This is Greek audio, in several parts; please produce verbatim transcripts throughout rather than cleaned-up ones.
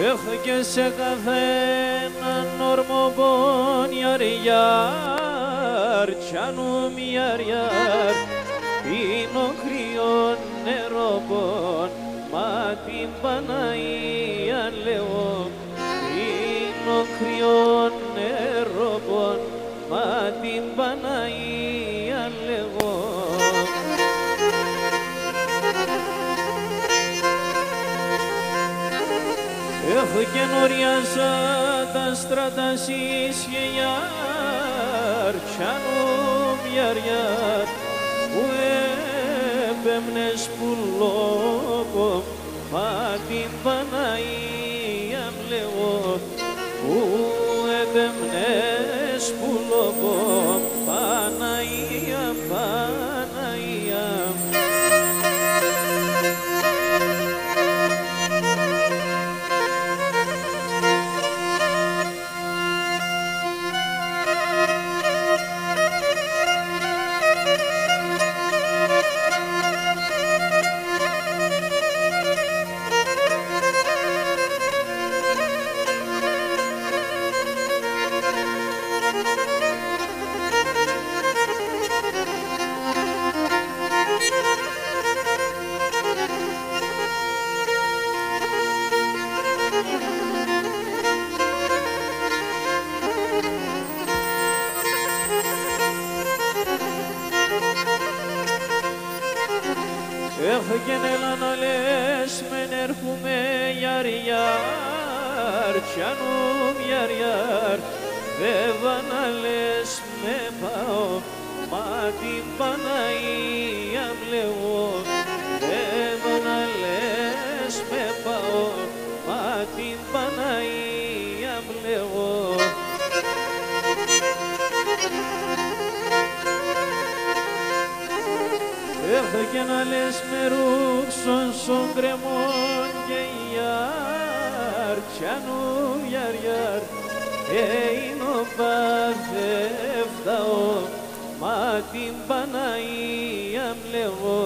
Έχω και σε καθέναν όρμο πον ιαρ ιαρ τσάνου ιαρ ιαρ πίνω κρύο νερό πον μα την Παναία λέω πίνω κρύο νερό πον μα την Παναία λέγω. Έχω καινοριάζα τα στράτα συσχελιάρ τσάνου ιαρ ιαρ που έπαιρνες που λόγω μα την Παναία λέγω που έπαιρνες που λόγω Παναία, Παναία. Έχω και νέλα να λες μεν έρχομαι ιαρ ιαρ τσάνου ιαρ ιαρ βέβαια να λες με πάω μα την Παναία λέω βέβαια να λες με πάω μα την Παναία λέω. Έχω και να λες με ρούξον στον κρεμόν και ιαρ τσάνου ιαρ ιαρ εινο παθεύταω μα την Παναία λέγω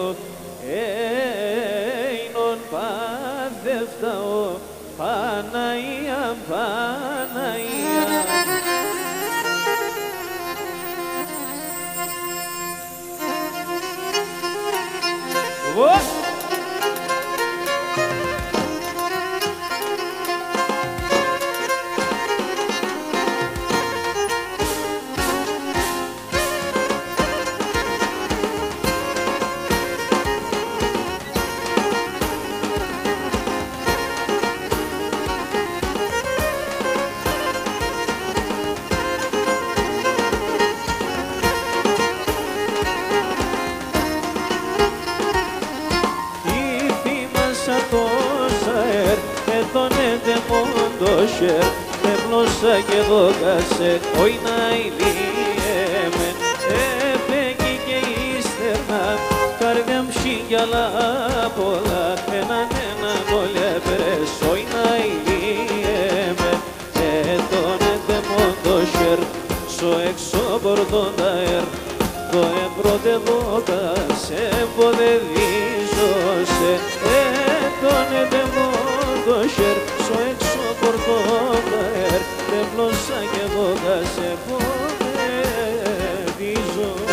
εινον παθεύταω Παναία, Παναία. What? με πλώσα και δώκασε όι να ηλίεμεν έφεγγει και ύστερνα καρδιά μψή κι άλλα πολλά έναν έναν όλοι έπαιρες όι να ηλίεμεν τον έντεμον το χέρ σο έξω πορτόντα ερ το εμπρώτε δώκασε βοδεδίζωσε τον έντεμον το χέρ σο έξω πορτόντα ερ τε πλώσα και δώκασε βοδεδίζωσε.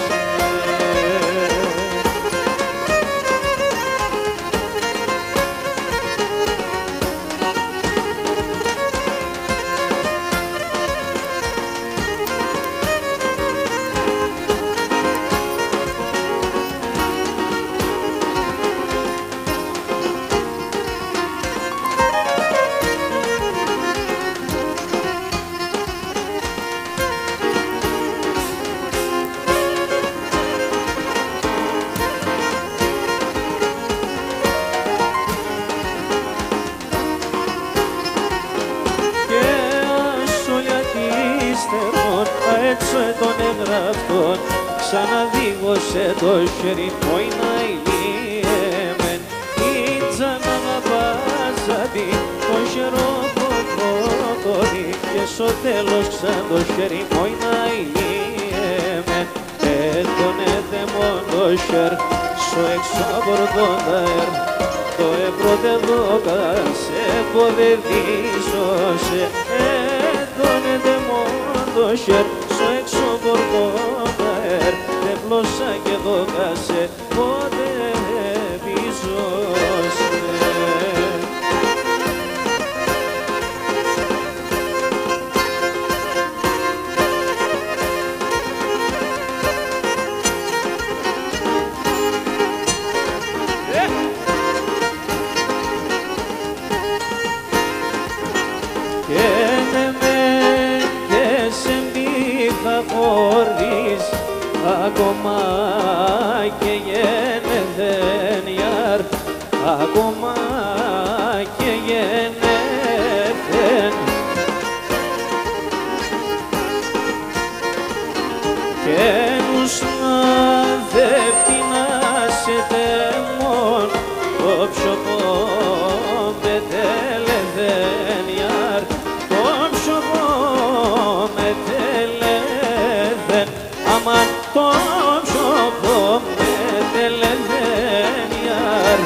Έξω των εγγραφτών ξαναδίγωσε το χέρι μου να ηλίεμεν ήτσα να βάζατη το χερό κοκκόδι και στο τέλος ξαν το χέρι μου να ηλίεμεν τον έδεμον το χέρ στο έξω από τον ταέρ το επρωτεύωκα σε ποδεδίσωσε τον εντεμόντο χέρ στο έξω πορτόκαερ δεν πλώσα και δώκασε πότε πίζωσε. Χωρίς ακόμα και γεννηθεν ιαρ, ακόμα και γεννηθεν και νους να δε πεινάσετε μόν το πιο πετέλεθεν ιαρ, το πιο πετέλεθεν αμάν το πιο πετέλεθεν ιαρ.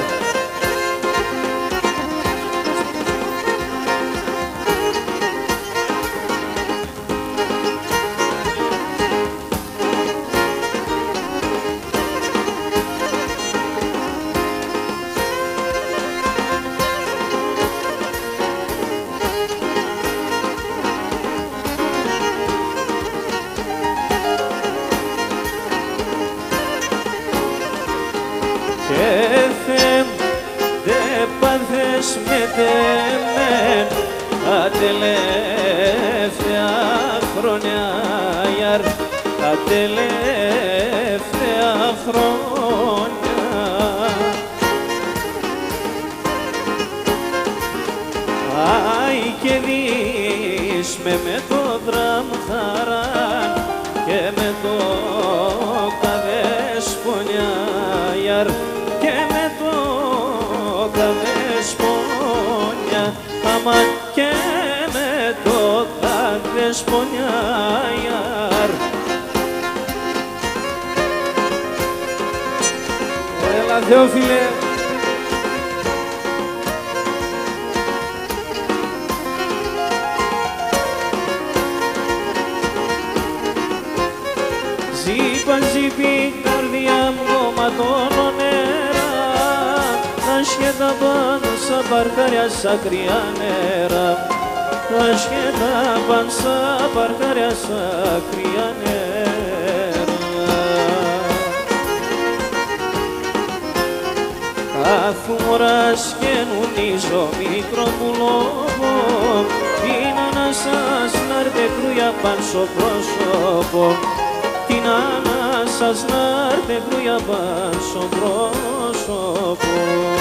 Με τεμέν τα τελευταία χρόνια ιαρ, τα τελευταία χρόνια άι και δεις με με το δραμ χαράν και με το καδέσπονια ιαρ και με το καδέσπονια αμάν και με το καδέσπονια ιαρ. Έλα Θεόφιλε. Ζήπα ζήπη καρδιά μου κομματώνω νερά, τα σχέτα πάνω σαν παρκάρια σαν κρύα νερά, τα σχέτα πάνω σαν παρκάρια σαν κρύα νερά. Καθούμορας και νουνίζω μικρό πουλόβο, είναι να σας να έρτε κρούια πάνω στο πρόσωπο, την άνα σας να έρθε κρούια πάνω στο πρόσωπο.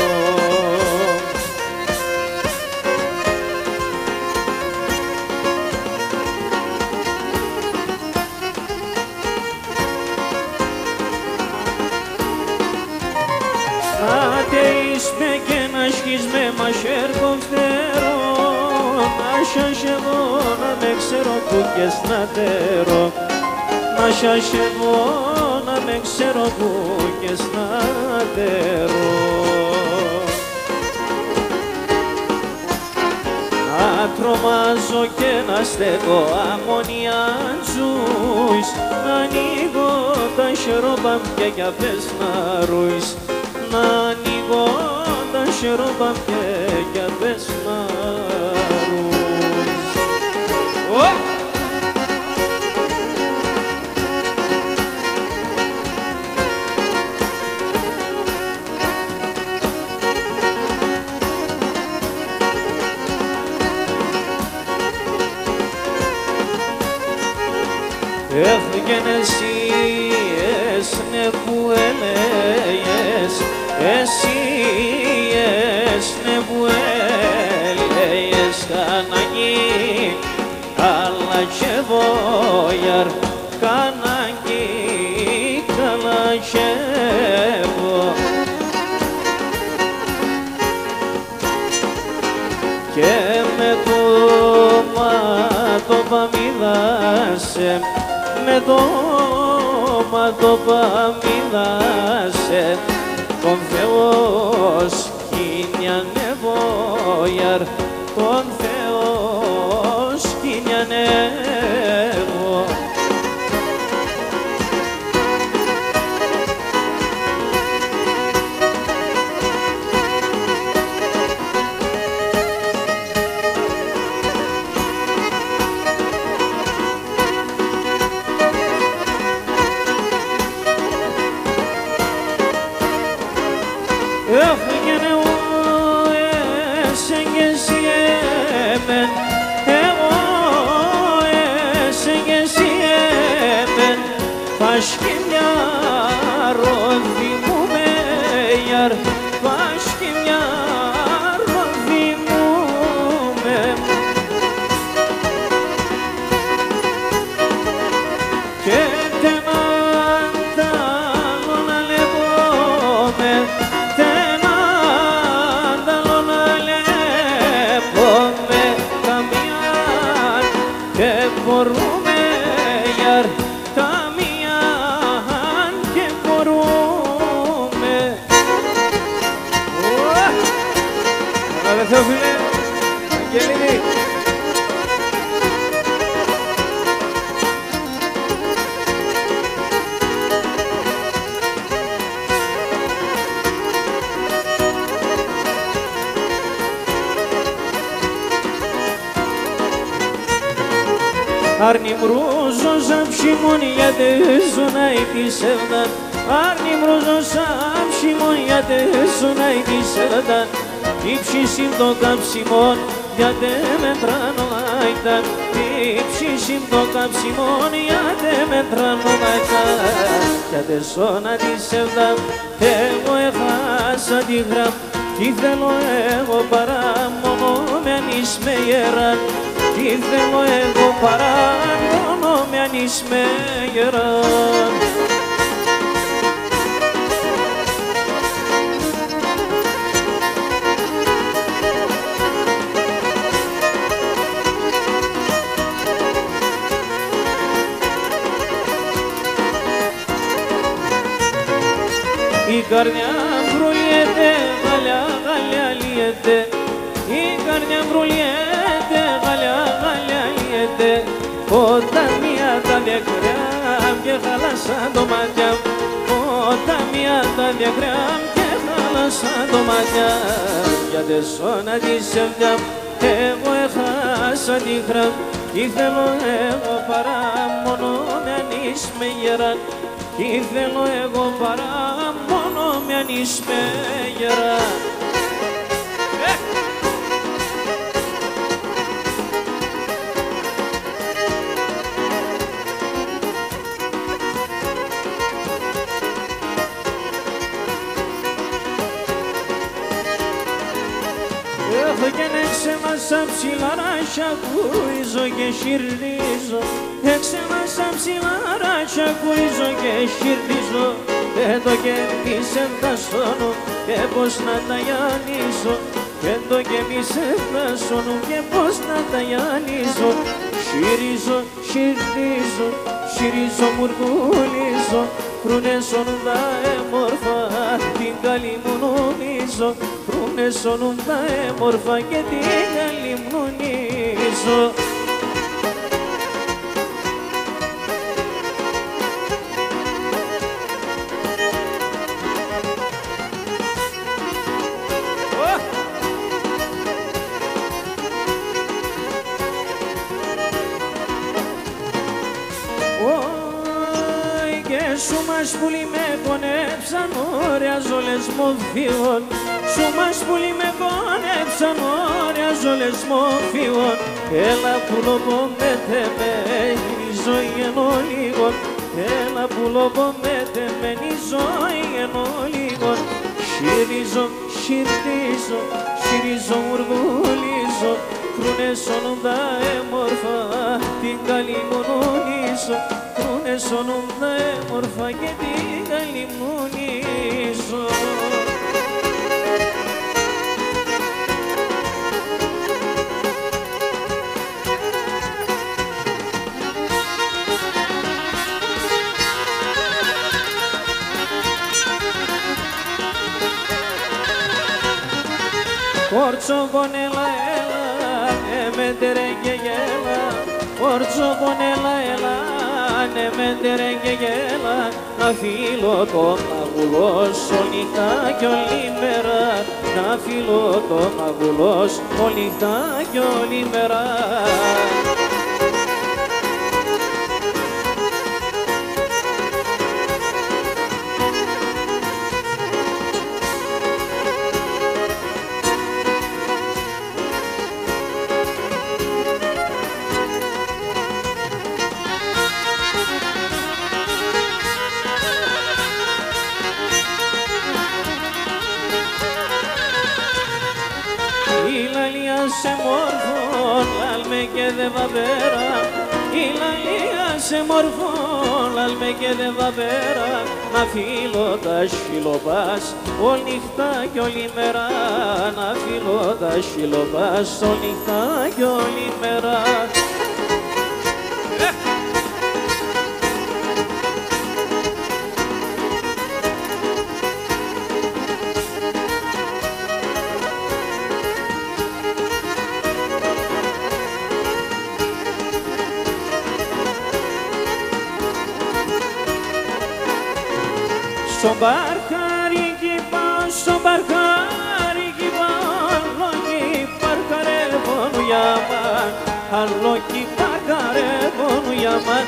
Άτε εις με και να σχείς με μαχαίρ κοφτερό, να σας εγώ να με ξέρω που και σνατερό, να σας εγώ να με ξέρω που και σνατερό. Να τρομάζω και να στέκω αμμονιάζουсь, να ανοίγω τα χερόπαμπια για πες να ρούεις, να ανοίγω τα χερόπαμπια για πες να ρούεις. Έφυγεν εσύ εσνε που έλεγες, εσύ εσνε που έλεγες, καναγί καλά και βοιαρ, καναγί καλά και βο. Και με το μάτω παμίδασε, με το μάτω παμίδασε, τον Θεό σκηνή σκήνει ανέβω, ιαρ τον Θεό σκήνει ανέβω. Έφυγαινε ο εσεν και εσύ εμεν, εγώ εσεν και εσύ εμεν, πάσχει μια ρόδι μου με γιαρ, πάσχει μια ρόδι μου με. Και τενάν τα άλλο να λεβόμαι, μπορούμε γιαρ τα μιαν και μπορούμε. Καλά Θεό φίλε, Αγγελίνη. Άρνη μρούζω σαν ψημόν γιατί ζωνάει τη σέρδαν, άρνη μρούζω σαν ψημόν γιατί ζωνάει τη σέρδαν, ύψισιμ το καψιμόν γιατί με τράνω άιταν, ύψισιμ το καψιμόν γιατί με τράνω άιταν, γιατί ζώνα τη σέρδαν, εγώ έχασα τη γραμ, τι θέλω εγώ παρά μόνο με αν είσαι με γεράν. Τι θέλω εγώ παρά μόνο με αν είσαι με γεράν. Η καρδιά βρουλιέται, γαλιά γαλιά λιέται, η καρδιά βρουλιέται, γαλιά γαλιά λιέται, όταν μία τα διακράμ και χάλασαν το μάτια, όταν μία τα διακράμ και χάλασαν το μάτια, για τε σώνα τη σεβδιά εγώ έχασα τη γραμ, τι θέλω εγώ παρά μόνο με αν είσαι με γεράν, τι θέλω εγώ παρά μόνο με αν είσαι με γεράν. Έχω και έξεμα σαν ψηλαράκια κουρίζω και χειρνίζω, έξεμα σαν ψηλαράκια κουρίζω και χειρνίζω, και το κέρδισε τα σώνω και πως να τα γιαννίζω, και το κέρδισε τα σώνω και πως να τα γιαννίζω, χειρίζω, χειρνίζω, χειρίζω, μουργουλίζω, φρουνε σώνουν τα έμορφα, την καλή μου νομίζω, φρουνε σώνουν τα έμορφα και την καλή μου νομίζω. Σου μας πουλί με πονέψαν όρια ζόλες μου φύγων, σου μας πουλί με πονέψαν όρια ζόλες μου φύγων, έλα που λοπομέτε με η ζωή ενώ λίγον, έλα που λοπομέτε με η ζωή ενώ λίγον, χειρίζω, χειρίζω, χειρίζω, μουργουλίζω, φρουνε σώνουν τα έμορφα, την καλή μου νομίζω, φρουνε σώνουν τα έμορφα και την καλή μου νομίζω. Ορτσόκον έλα έλα, ναι με τερέγγε γέλα. Ορτσόκον έλα έλα, ναι με τερέγγε γέλα. Να φύλλω το μαγουλός όλη νύχτα κι όλη μέρα. Να φύλλω το μαγουλός όλη νύχτα κι όλη μέρα. Σε μορφόν, λάλμε και δε βαβέρα. Η λαλία σε μορφόν, λάλμε και δε βαβέρα. Να φύλλω τα σκυλοπάς όλη νύχτα κι όλη μέρα. Να φύλλω τα σκυλοπάς όλη νύχτα κι όλη μέρα. Στο μπαρχάρικι πάω, στο μπαρχάρικι πάω. Αλλόκι παρκαρεύουν για μάν, αλλόκι παρκαρεύουν για μάν.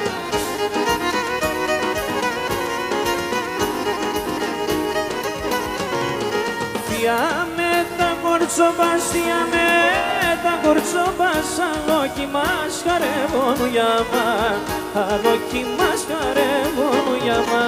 Θεία με τα κορτσόμπας, θεία με τα κορτσόμπας. Αλλόκι μας χαρεύουν για μάν, αλλόκι μας χαρεύουν για μάν.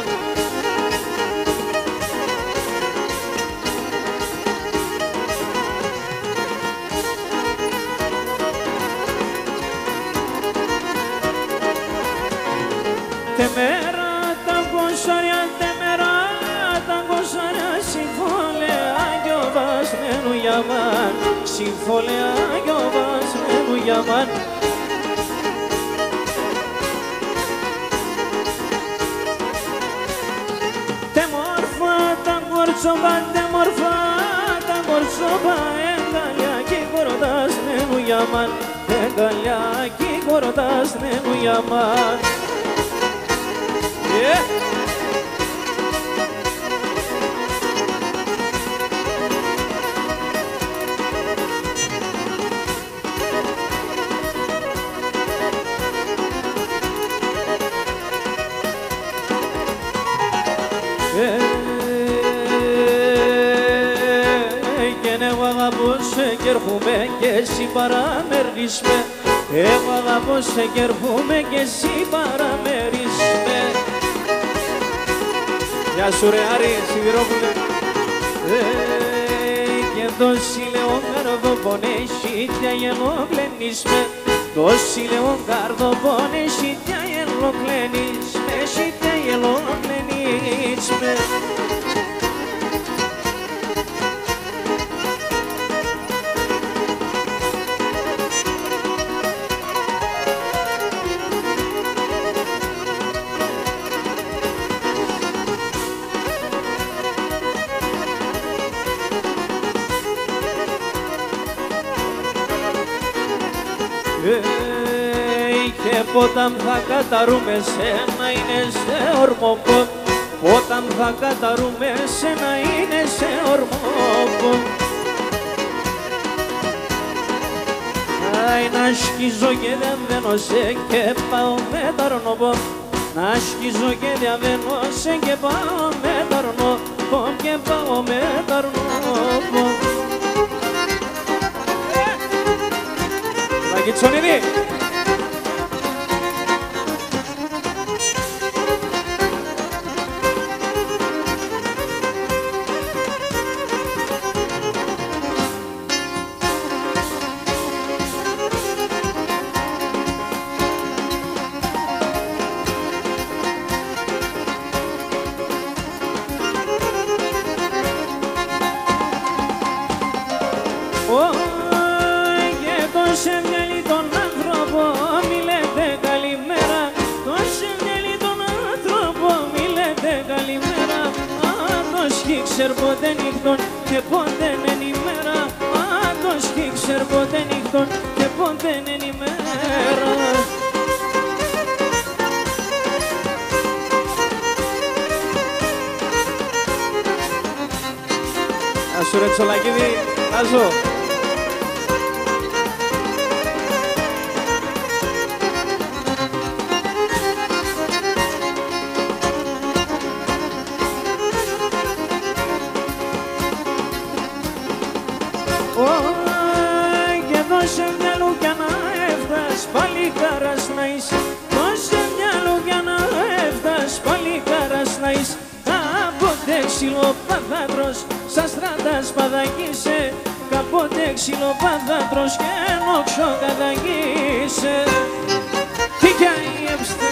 Τεμέρα τα κοσάρια, τεμέρα τα κοσάρια. Συμφόλαια κι ο βασμένου για μάν, συμφόλαια κι ο βασμένου για μάν. Τεμόρφα τα κορτσόμπα, τεμόρφα τα κορτσόμπα. Εγκαλιά κι κοροτασμένου για μάν, εγκαλιά κι κοροτασμένου για μάν. Yeah. Και ναι, εγώ αγαπώ σε κι έρχομαι και εσύ παραμερνείς με. Εγώ αγαπώ σε κι έρχομαι και εσύ παραμερνείς με. Γεια σου ρε Άρη, Σιδηρόπουλε. Και δώσει λέω καρδοπονέ, σίτια γελοκλένεις με. Δώσει λέω καρδοπονέ, σίτια γελοκλένεις με. Σίτια γελοκλένεις με. Και πόταν θα καταρούμε σένα είναι σε ορμοπό. Πόταν θα καταρούμε σένα είναι σε ορμοπό. Άι να σκίζω και διαβαίνω σε και πάω με τα ρνοπό. Να σκίζω και διαβαίνω σε και πάω με τα ρνοπό. Και πάω με τα ρνοπό. Λακιτσονίδη. Σε βγάλει τον άνθρωπο, μη λέτε καλημέρα. Το σε βγάλει τον άνθρωπο, μη λέτε καλημέρα. Α, το σκίξερ ποτέ νύχτον και ποτέ είναι ημέρα. Α, ουρανός κι ξέρ πότε νύχτον και πότε είναι η μέρα. Άσου ρε Τσολακίδη, άσου. Και δώσε μια λουκιά να έφτας παλικάρας να είσαι. Δώσε μια λουκιά να έφτας παλικάρας να είσαι. Κάποτε ξυλοπαδάτρος σαν στράτας παδαγίσαι. Κάποτε ξυλοπαδάτρος και νόξο καταγίσαι. Τι κι αείεψτε.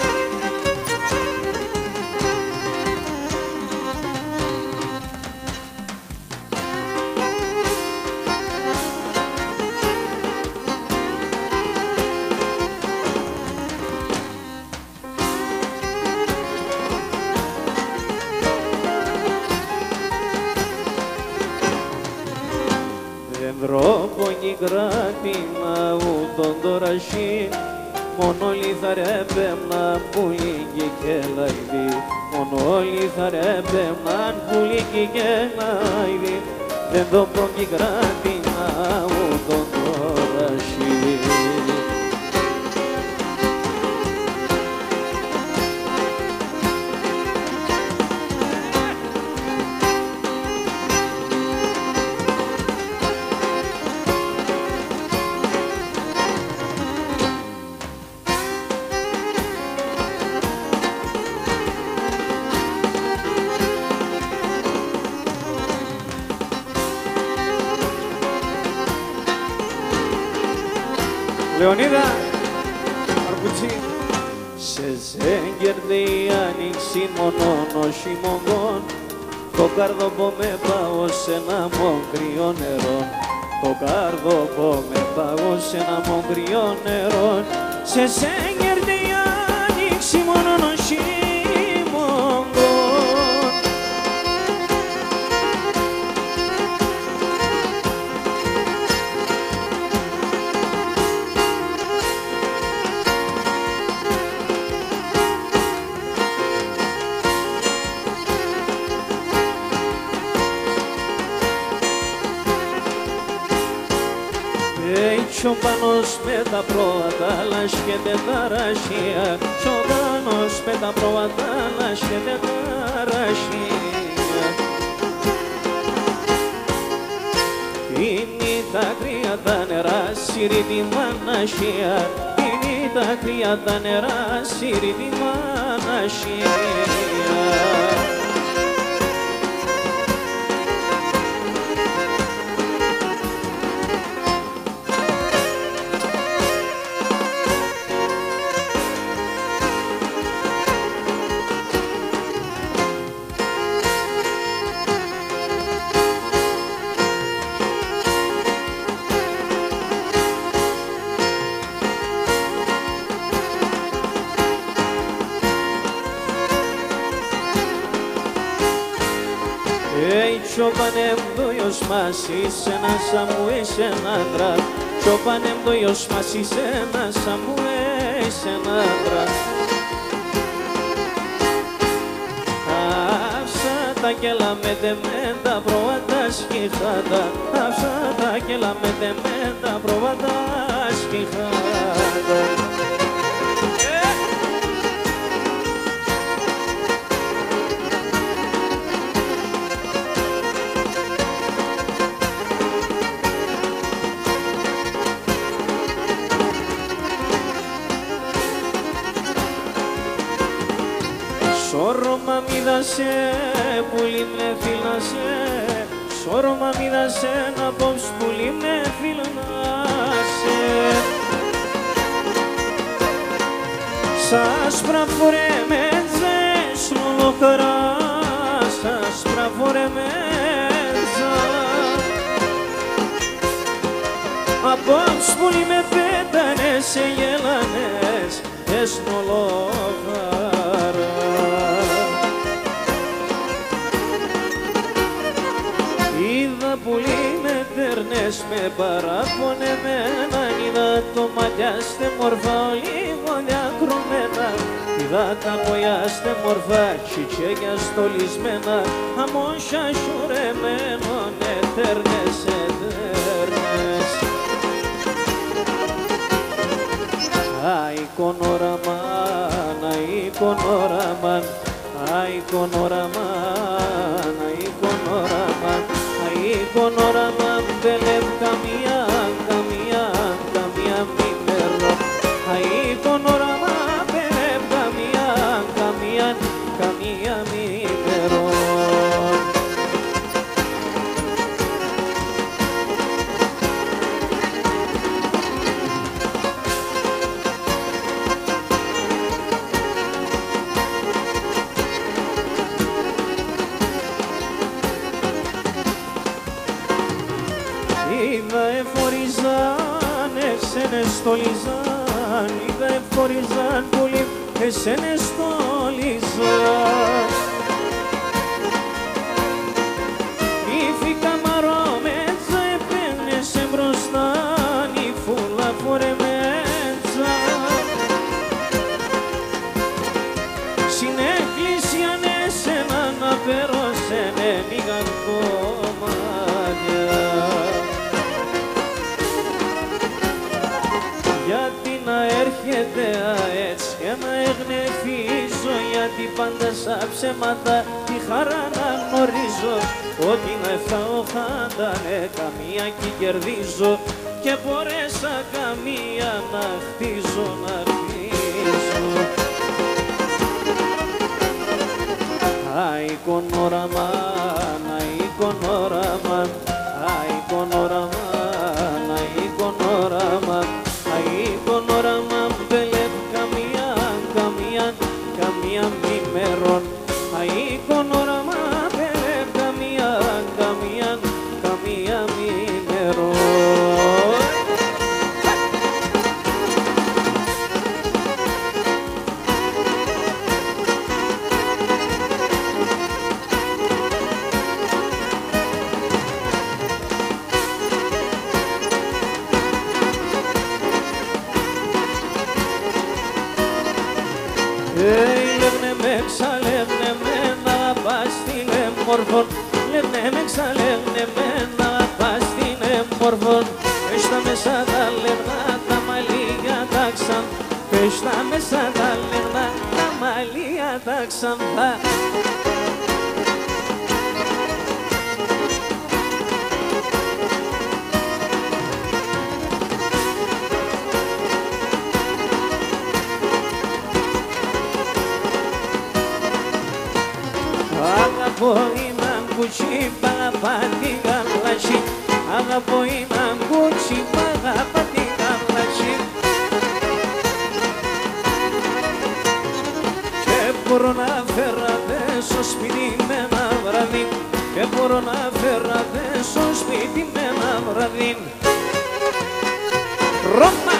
Δρόπονι κράτημα ούτων τωρασί, μόνο λιθαρέπεμναν πουλίκι και λαϊδί, μόνο λιθαρέπεμναν πουλίκι και λαϊδί, δεν το πρόκει κράτημα ούτων τωρασί. Λεωνίδα, αρκουτσί. Σε ζέγγερδε η άνοιξη μονόν χειμωγόν, το καρδοπό με πάω σε ένα μοκριό νερό. Το καρδοπό με πάω σε ένα μοκριό νερό. Σε ζέγγερδε η άνοιξη μονόν χειμωγόν. Τσοπάνος με τα πρόβατα λάσχεται τα ρashia. Τσοπάνος με τα πρόβατα λάσχεται τα ρashia. Είναι τα κρύα τα νερά σύρει τη μανashia. Είναι τα κρύα τα νερά σύρει τη μανashia. Τσοπάνεμ δόιος μας είσαι ένα σαν μου είσαι ένα άντρα. Τσοπάνεμ δόιος μας είσαι ένα σαν μου είσαι ένα άντρα. Άφσα τα κέλα με τεμέντα πρόβατα σκιχάτα. Άφσα τα κέλα με τεμέντα πρόβατα σκιχάτα. Σώρωμα μη δασέ, πουλί με φύλασε. Σώρωμα μη δασέ, να πόψ πουλί με φύλασε. Σας πραφορέ με τζες λολοκρά. Σας πραφορέ με τζες. Απόψ πουλί με πέτανες σε γελανές εσνολοκρά. Είδα πουλί με τερνές με παραπονεμένα, είδα το μαλλιάστε μορφά λίγο διακρομένα, είδα τα ποιάστε μορφά τσιτσέκια στολισμένα, αμόσια σουρεμένων ετερνές, ετερνές. Αϊκονόραμαν, αϊκονόραμαν, αϊκονόραμαν, αϊκονόραμαν, αϊκονόραμαν, μπελευ καμία, καμία, καμία μήμερο. Αϊκονόραμαν, μπελευ καμία, καμία, καμία μήμερο. Είδα εφοριζάν, εσένες στολιζάν, είδα εφοριζάν πολύ, εσένες στολιζάν. Ήφη καμαρόμετσα, επένεσαι μπροστά, η φούλα φορεμέτσα. Συνέκλεισιαν εσένα να περώσαινε λίγαν κομμάτια. Γιατί να έρχεται έτσι και να εγνεφίζω, γιατί πάντα σαν ψέματα τη χαρά να γνωρίζω, ότι να φάω χάντα ναι καμία κι κερδίζω, και μπορέσα καμία να χτίζω, να χτίζω. Αϊκονόραμαν, αϊκονόραμαν, αϊκονόραμαν, αϊκονόραμαν, αϊκονόραμαν, μπελευ καμία, καμία, καμία μήμερον. Αϊκονόραμαν, μπελευ καμία, καμία, καμία μήμερον. Λεύνε με ξαλεύνε με να πας στην εμμορφων, λεύνε με ξαλεύνε με να πας στην εμμορφων. Πες τα μέσα τα λευνά τα μαλλιά τα ξαν, πες τα μέσα τα λευνά τα μαλλιά τα ξανθά. Αγαπώ έναν κουτσί, παγαπά την γαλασσί, αγαπώ έναν κουτσί, παγαπά την γαλασσί. Και μπορώ να φεραδέσω σπίτι με ένα βραδύ, και μπορώ να φεραδέσω σπίτι με ένα βραδύ. Ρώμα!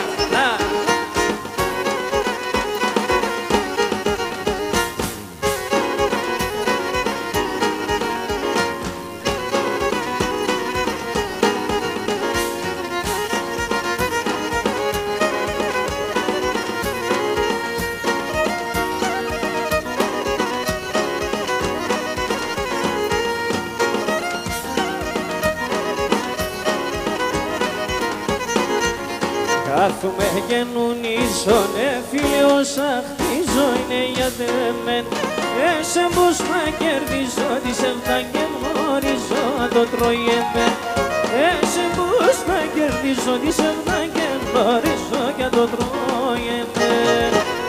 Κάθομαι και νουνίζω, ναι φίλε όσα χτίζω είναι για δεμέν. Εσέ πως να κερδίζω, τις εβδά και γνωρίζω το τρώγεμεν. Εσέ πως να κερδίζω, τις εβδά και γνωρίζω και το τρώγεμεν.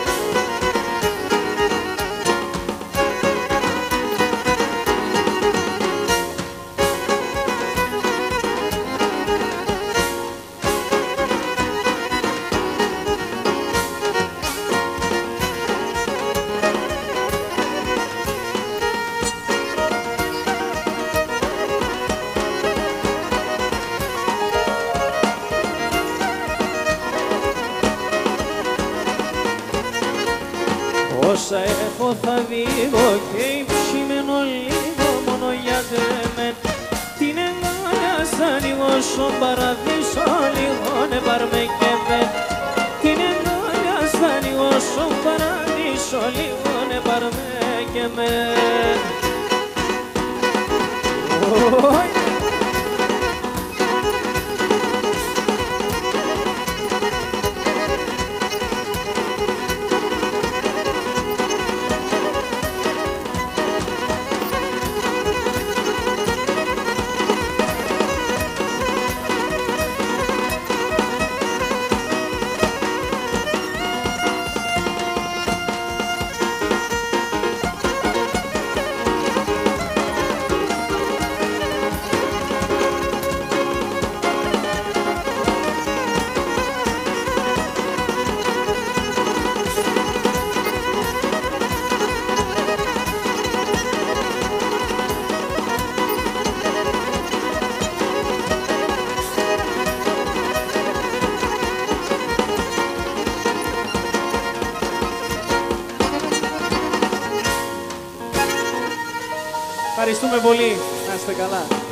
Όσα έχω θα δίγω και υψημένο λίγο μόνο για δεμέν. Την εγκάλιασα λίγο στον παραδείσο, λίγο ναι πάρμε και με. Την αγκαλιά στα λίγο στον παραδείσο, λίγο ναι πάρμε και με. Ευχαριστούμε πολύ. Να είστε καλά.